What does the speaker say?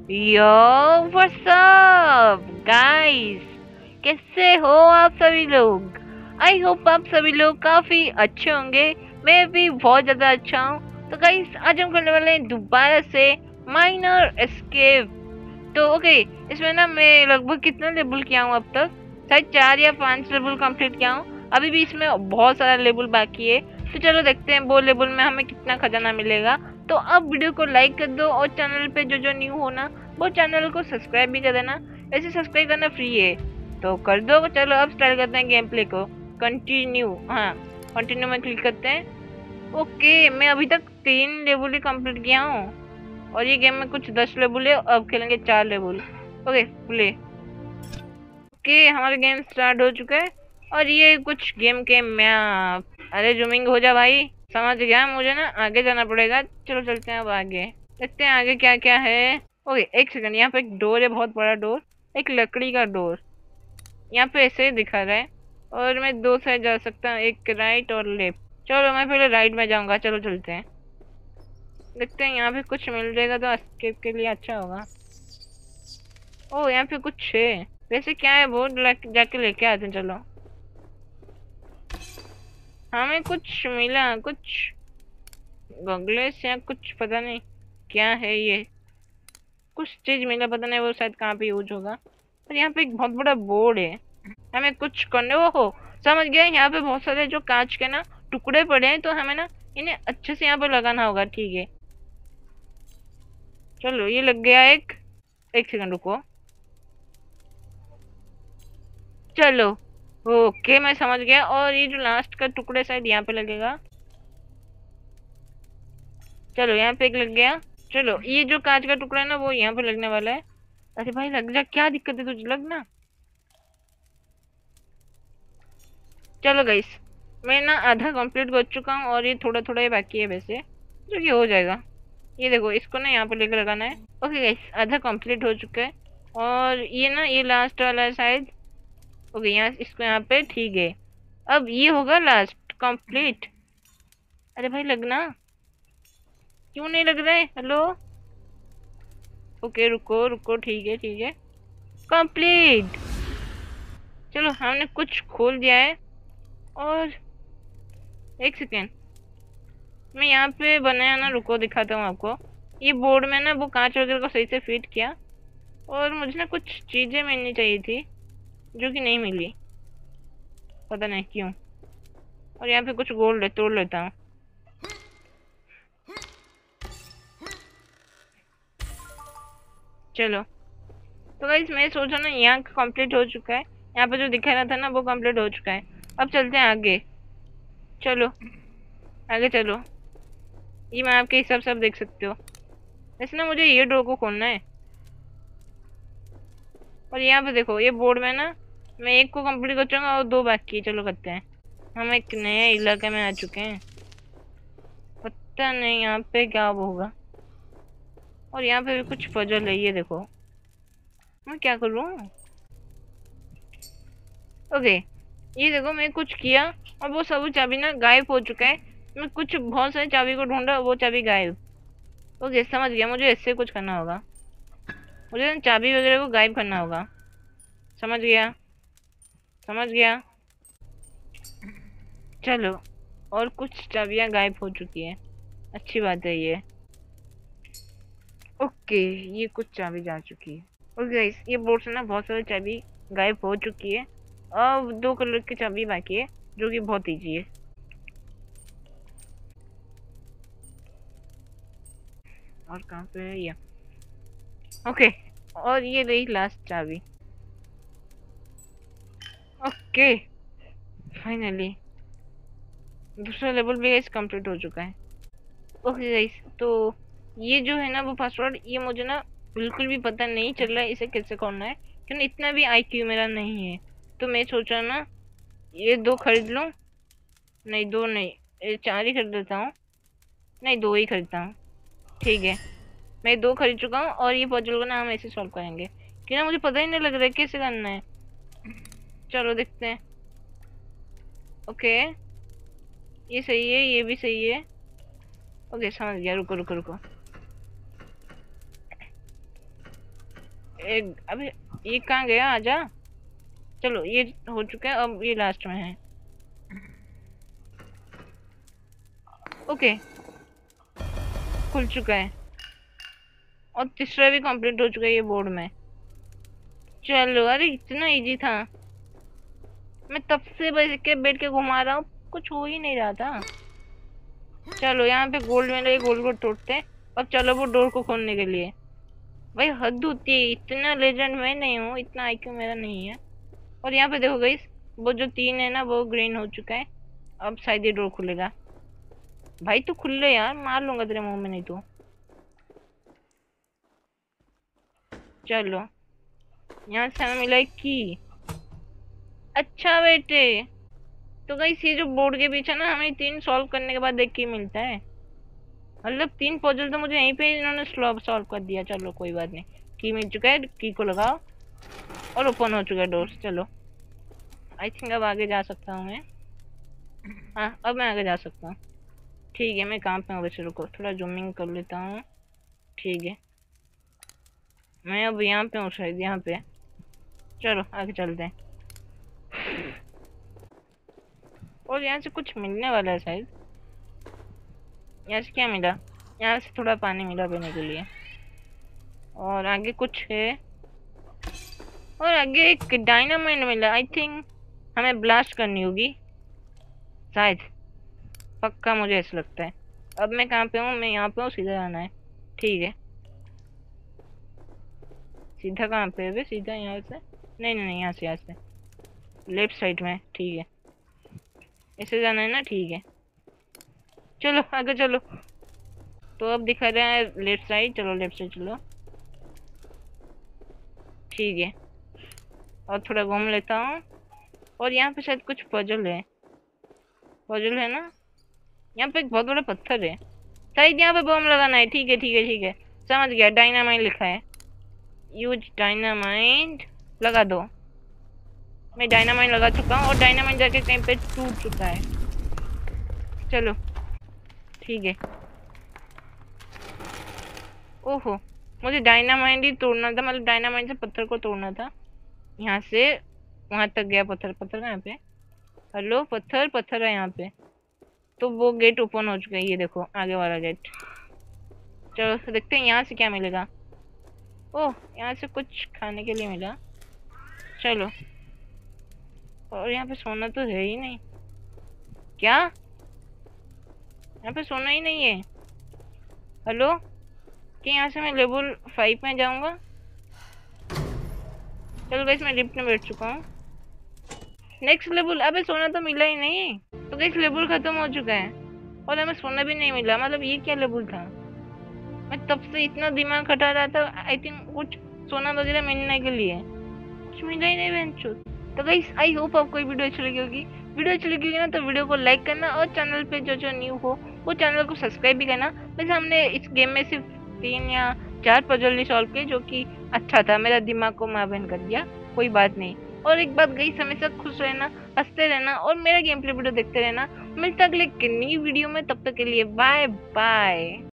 Yo what's up guys, कैसे हो आप सभी लोग। आई होप आप सभी लोग काफी अच्छे होंगे। मैं भी बहुत ज्यादा अच्छा हूँ। तो गाइस आज हम करने वाले हैं दोबारा से माइनर एस्केप। तो ओके, इसमें ना मैं लगभग कितना लेवल किया हूँ अब तक, शायद 4 या 5 लेवल कंप्लीट किया हूँ। अभी भी इसमें बहुत सारा लेवल बाकी है। तो चलो देखते हैं वो लेवल में हमें कितना खजाना मिलेगा। तो अब वीडियो को लाइक कर दो और चैनल पे जो जो न्यू हो ना वो चैनल को सब्सक्राइब भी कर देना। ऐसे सब्सक्राइब करना फ्री है तो कर दो। चलो अब स्टार्ट करते हैं गेम प्ले को। कंटिन्यू, हाँ कंटिन्यू में क्लिक करते हैं। ओके, मैं अभी तक 3 लेवल ही कंप्लीट किया हूँ और ये गेम में कुछ 10 लेवल है। अब खेलेंगे 4 लेवल। Okay play. ओके हमारा गेम स्टार्ट हो चुका है और ये कुछ गेम के मैप। अरे जूमिंग हो जा भाई, समझ गया। मुझे ना आगे जाना पड़ेगा। चलो चलते हैं अब आगे, देखते हैं आगे क्या क्या है। ओके एक सेकंड, यहाँ पे एक डोर है, बहुत बड़ा डोर, एक लकड़ी का डोर यहाँ पे ऐसे ही दिखा रहा है। और मैं 2 साइड जा सकता हूँ, एक राइट और लेफ्ट। चलो मैं पहले राइट में जाऊंगा। चलो चलते हैं, देखते हैं यहाँ पे कुछ मिल जाएगा तो एस्केप के लिए अच्छा होगा। ओ यहाँ पे कुछ है, वैसे क्या है वो जाके लेके आते हैं। चलो हमें कुछ मिला, कुछ गॉगल्स या कुछ पता नहीं क्या है ये। कुछ चीज मिला, पता नहीं वो शायद कहाँ पे यूज होगा। पर यहाँ पे एक बहुत बड़ा बोर्ड है, हमें कुछ करने वो हो। समझ गया, यहाँ पे बहुत सारे जो कांच के ना टुकड़े पड़े हैं तो हमें ना इन्हें अच्छे से यहाँ पे लगाना होगा। ठीक है चलो ये लग गया एक सेकंड रुको। चलो ओके मैं समझ गया। और ये जो लास्ट का टुकड़े शायद यहाँ पे लगेगा। चलो यहाँ पे एक लग गया। चलो ये जो कांच का टुकड़ा है ना वो यहाँ पे लगने वाला है। अरे भाई लग जा, क्या दिक्कत है तुझे, लगना। चलो गाइस, मैं ना आधा कंप्लीट कर चुका हूँ और ये थोड़ा थोड़ा ही बाकी है वैसे, जो कि हो जाएगा। ये देखो इसको ना यहाँ पे लेकर लगाना है। ओके गाइस आधा कंप्लीट हो चुका है और ये ना ये लास्ट वाला है शायद। ओके यहाँ इसको यहाँ पे, ठीक है। अब ये होगा लास्ट कंप्लीट। अरे भाई लगना, क्यों नहीं लग रहा है। हेलो ओके रुको रुको, ठीक है ठीक है, कंप्लीट। चलो हमने कुछ खोल दिया है। और एक सेकेंड, मैं यहाँ पे बनाया ना, रुको दिखाता हूँ आपको। ये बोर्ड में ना वो कांच वगैरह को सही से फिट किया और मुझे ना कुछ चीजें मिलनी चाहिए थी जो कि नहीं मिली, पता नहीं क्यों। और यहाँ पे कुछ गोल्ड है, तोड़ लेता हूँ। चलो तो गाइस मैं सोचा ना यहाँ कंप्लीट हो चुका है, यहाँ पे जो दिखा रहा था ना वो कंप्लीट हो चुका है। अब चलते हैं आगे। चलो आगे चलो, ये मैं आपके हिसाब से आप देख सकते हो। वैसे ना मुझे ये डोर को खोलना है। और यहाँ पे देखो ये बोर्ड में ना मैं एक को कंप्लीट कर चुका और 2 बाकी है। चलो करते हैं। हम एक नए इलाके में आ चुके हैं, पता नहीं यहाँ पे क्या होगा। और यहाँ पे भी कुछ पजल है, ये देखो। मैं क्या करूँ। ओके ये देखो मैं कुछ किया और वो सब चाबी ना गायब हो चुका है। मैं कुछ बहुत सारी चाबी को ढूंढा, वो चाबी गायब। ओके समझ गया, मुझे ऐसे कुछ करना होगा। मुझे ना चाबी वगैरह को गायब करना होगा। समझ गया समझ गया। चलो और कुछ चाबियां गायब हो चुकी है, अच्छी बात है ये। ओके ये कुछ चाबी जा चुकी है। ओके गाइस ये बोर्ड से ना बहुत सारी चाबी गायब हो चुकी है। अब 2 कलर की चाबी बाकी है जो कि बहुत ईजी है। और कहाँ पे है ये। ओके और ये रही लास्ट चाबी। ओके फाइनली दूसरा लेवल भी गाइस कंप्लीट हो चुका है। ओके गाइस तो ये जो है ना वो पासवर्ड, ये मुझे ना बिल्कुल भी पता नहीं चल रहा है इसे कैसे खोलना है, क्योंकि इतना भी आईक्यू मेरा नहीं है। तो मैं सोचा ना ये 2 खरीद लूँ। नहीं 2 नहीं, ये 4 ही खरीद लेता हूँ। नहीं 2 ही खरीदता हूँ, ठीक है। मैं 2 खरीद चुका हूँ और ये पजल को ना हम ऐसे सॉल्व करेंगे, क्योंकि ना मुझे पता ही नहीं लग रहा है कैसे करना है। चलो देखते हैं। ओके ये सही है, ये भी सही है। ओके समझ गया, रुको रुको रुको। अबे ये कहाँ गया? आजा। चलो ये हो चुका है, अब ये लास्ट में है। ओके, खुल चुका है और तीसरा भी कंप्लीट हो चुका है ये बोर्ड में। चलो, अरे इतना इजी था। मैं तब से बस के बैठ के घुमा रहा हूँ, कुछ हो ही नहीं रहा था। चलो यहाँ पे गोल्ड मिला, ये गोल्ड को तोड़ते हैं। अब चलो वो डोर को खोलने के लिए। भाई हद होती है, इतना लेजेंड मैं नहीं हूँ, इतना आईक्यू मेरा नहीं है। और यहाँ पे देखो गाइस, वो जो 3 है ना वो ग्रीन हो चुका है। अब शायद ये डोर खुलेगा। भाई तू खुल ले यार, मार लूंगा तेरे मुंह में नहीं तो। चलो, यहाँ से हमें मिला एक की। अच्छा बेटे, तो गाइस ये जो बोर्ड के पीछे ना हमें 3 सॉल्व करने के बाद देख के मिलता है। मतलब 3 पजल तो मुझे यहीं पे इन्होंने सॉल्व कर दिया। चलो कोई बात नहीं, की मिल चुका है, की को लगाओ और ओपन हो चुका है डोर। चलो आई थिंक अब आगे जा सकता हूँ मैं। हाँ अब मैं आगे जा सकता हूँ। ठीक है, मैं कहाँ पे हूँ वैसे? रुको थोड़ा जूमिंग कर लेता हूँ। ठीक है, मैं अब यहाँ पे हूँ शायद, यहाँ पे। चलो आगे चलते हैं। और यहाँ से कुछ मिलने वाला है शायद। यहाँ से क्या मिला? यहाँ से थोड़ा पानी मिला पीने के लिए। और आगे कुछ है, और आगे एक डायनामाइट मिला। आई थिंक हमें ब्लास्ट करनी होगी शायद, पक्का मुझे ऐसा लगता है। अब मैं कहाँ पे हूँ? मैं यहाँ पे हूँ, सीधा जाना है। ठीक है, सीधा कहाँ पे है बे? सीधा यहाँ से? नहीं नहीं नहीं, यहाँ से, यहाँ से लेफ्ट साइड में। ठीक है, ऐसे जाना है ना? ठीक है, चलो आगे चलो। तो अब दिखा रहा है लेफ्ट साइड, चलो लेफ्ट साइड चलो। ठीक है, और थोड़ा घूम लेता हूँ। और यहाँ पे शायद कुछ पजल है। पजल है ना? यहाँ पे एक बहुत बड़ा पत्थर है, शायद यहाँ पे बम लगाना है। ठीक है ठीक है ठीक है, समझ गया। डायनामाइट लिखा है, यूज डायनामाइट। लगा दो। मैं डायनामाइट लगा चुका हूँ और डायनामाइट जाके कहीं पे टूट चुका है। चलो ठीक है। ओहो, मुझे डायनामाइट ही तोड़ना था, मतलब डायनामाइट से पत्थर को तोड़ना था। यहाँ से वहां तक गया पत्थर। पत्थर कहाँ पे? हेलो, पत्थर पत्थर है यहाँ पे। तो वो गेट ओपन हो चुका है, ये देखो आगे वाला गेट। चलो तो देखते हैं यहाँ से क्या मिलेगा। ओह, यहाँ से कुछ खाने के लिए मिला। चलो, और यहाँ पे सोना तो है ही नहीं। क्या? यहाँ पे सोना ही नहीं है? हेलो, कि यहाँ से मैं लेवल 5 में जाऊंगा? चलो गाइस, मैं लिफ्ट में बैठ चुका हूँ। Next level. अबे सोना तो मिला ही नहीं। तो गाइस लेवल खत्म हो चुका है और हमें सोना भी नहीं मिला। मतलब ये क्या लेवल था? मैं तब से इतना दिमाग खटा रहा था, आई थिंक कुछ सोना वगैरह मिलने के लिए, कुछ मिला ही नहीं बेंचो। तो गाइस आई होप आपको ये वीडियो अच्छी लगी होगी। वीडियो अच्छी लगी होगी ना तो वीडियो को लाइक करना, और चैनल पे जो जो न्यू हो वो चैनल को सब्सक्राइब भी करना। वैसे हमने इस गेम में सिर्फ 3 या 4 पजल सॉल्व किए, जो कि अच्छा था, मेरा दिमाग को मावेन कर दिया। कोई बात नहीं। और एक बात गाइस, हमेशा खुश रहना, हंसते रहना और मेरा गेम प्ले वीडियो देखते रहना। मिलता अगले नई वीडियो में, तब तक के लिए बाय बाय।